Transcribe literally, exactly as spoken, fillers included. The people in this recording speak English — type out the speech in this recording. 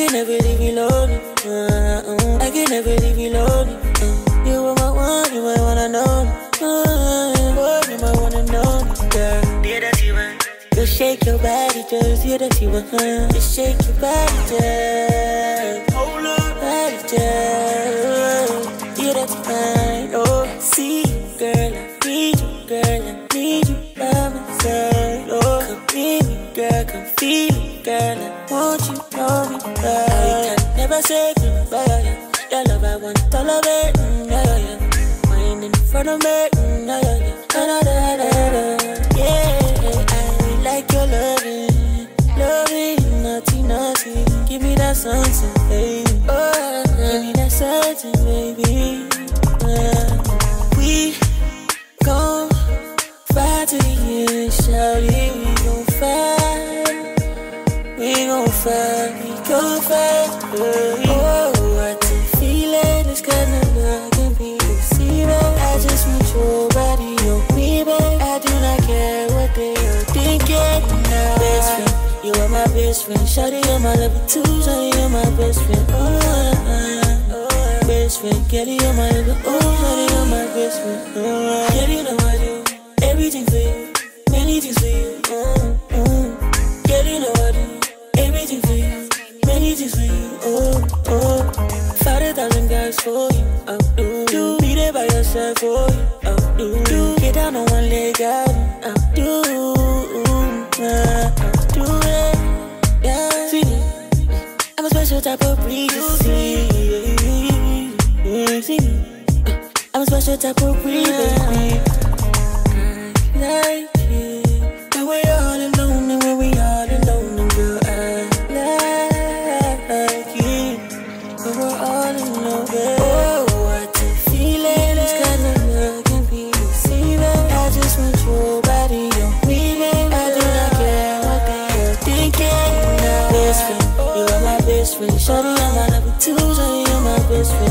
can never leave you lonely. Uh, I can never leave you lonely. Uh, you are my one, you might wanna know me. Uh, boy, you might wanna know me, girl. Yeah, that's you, man. You shake your body, just yeah, that's you, man. You shake your body, just hold up, body, just yeah, that's fine. Oh, see, girl, I need you, girl, I need you by my side. Oh, come meet me, girl, come feel me, girl, I want you, know me, girl. I can never say goodbye. Your love, I want all of it, mm, yeah, yeah. Wine in front of me, mm, yeah, yeah. Da, da, da, da, da. Yeah, I like your loving, loving, naughty, naughty. Give me that something, baby. Oh, give me that something, baby. Uh, we gon' fight to the end, shout it. We gon' fight, we gon' fight, we gon' fight. Oh, what the feeling is kinda love can be deceiving. I just want your body on me, babe. I do not care what they are thinking now. Best friend, you are my best friend. Shawty, you're my lover too. Shawty, you're my best friend. Oh, uh, oh, best friend. Kelly, you're my lover. Oh, Shawty, you're my best friend. Oh, Kelly, you know I do everything for you, many things for you. Oh, oh, Kelly, you know I do everything for you, many things for you. Oh, oh, five thousand guys for you. Oh, do do be there by yourself for you. Oh, do do get down on one leg out. Oh, do uh, oh, do it. Yeah, see, I'm a special type of breed. You see, see, I'm a special type of breed, baby. I like it when we're all alone and when we all alone, and girl, I like it when we're all alone, girl. Oh, what the feeling is kinda love can be deceiving. I just want your body on me, baby. I do not care what they are thinking now. Best friend, you are my best friend. Shawty, you're my number two. Shawty, you're my best friend.